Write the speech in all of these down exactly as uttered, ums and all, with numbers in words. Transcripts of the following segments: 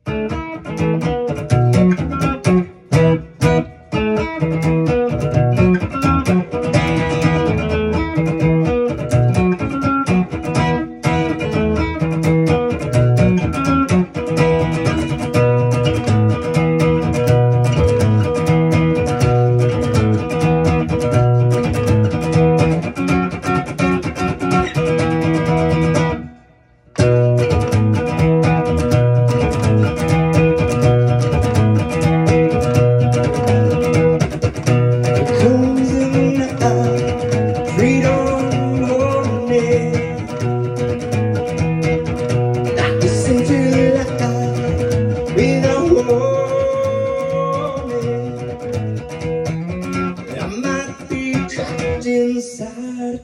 Inside a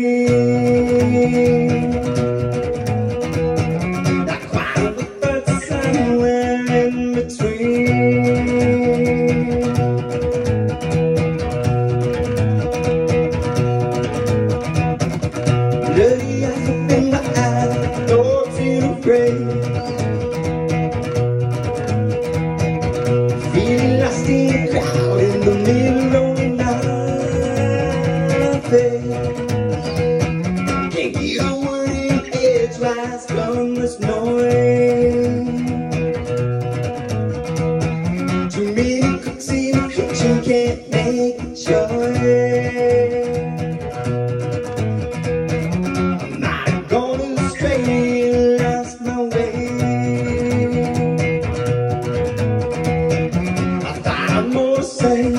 dream, not quite, but somewhere in between. Bloody eyes up in my eyes, doors in a grave, feeling lost in a crowd in the middle of the night. Can't get a word in edgewise from this noise. Too many cooks in the kitchen, can't make a choice. I'm not gonna stray, lost my way. I thought I'd more say,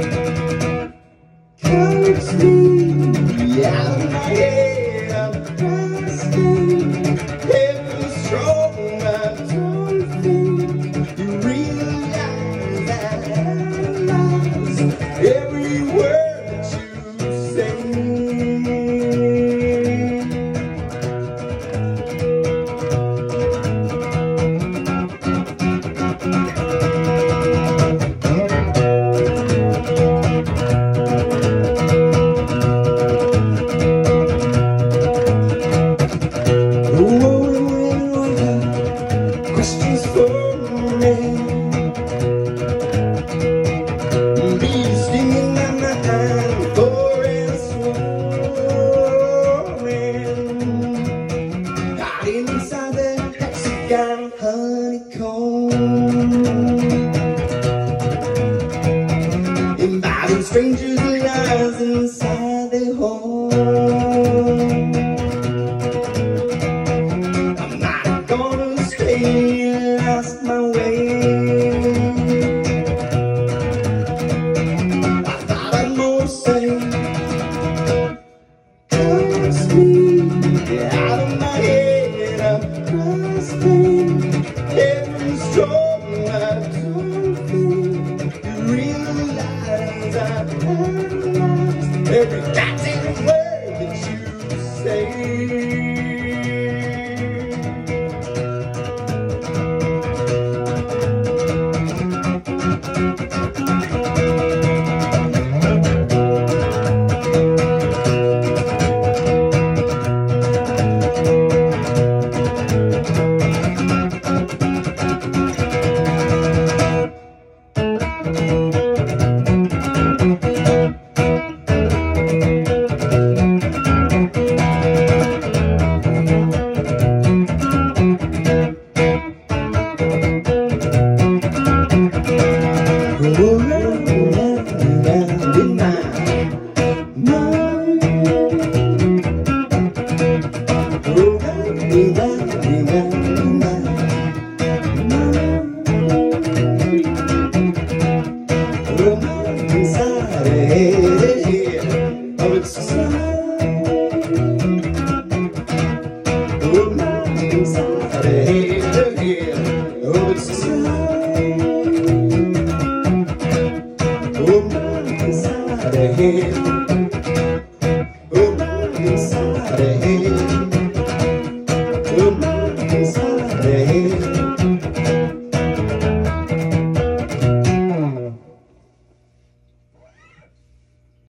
courage me out of my head, I'm trusting heaven's strong. I don't think you realize that I analyze every word that you say. Questions for me, bees stinging at my hand, forever swarming, hiding inside the hexagon honeycomb, inviting strangers and lies inside their home. I'm not gonna stay, lost my way. I thought I'd more say, courage me out of my head, I'm grasping heaven's strong. I don't think you realize I analyze every goddamn word that you say. Inside